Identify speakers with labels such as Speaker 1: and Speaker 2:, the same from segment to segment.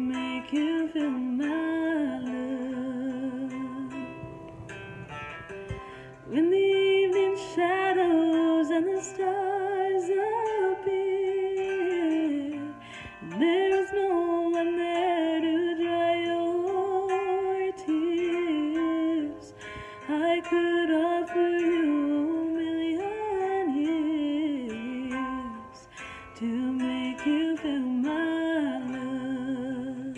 Speaker 1: make you feel my love. When the evening shadows and the stars appear, there's no one there to dry your tears. I could offer you a million years to make you feel my love.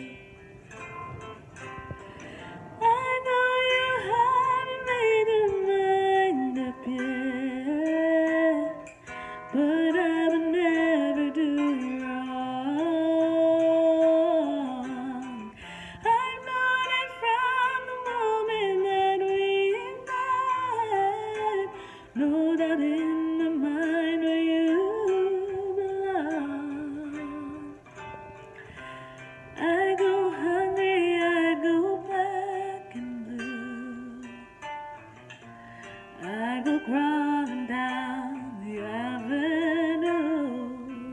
Speaker 1: I know you haven't made your mind up yet, but I would never do wrong. I've known it from the moment that we met. No doubt in my mind where you belong. I go hungry, I go black and blue. I go crawling down the avenue.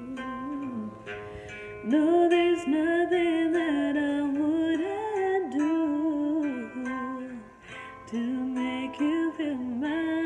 Speaker 1: No, there's nothing that I wouldn't do to make you feel mine.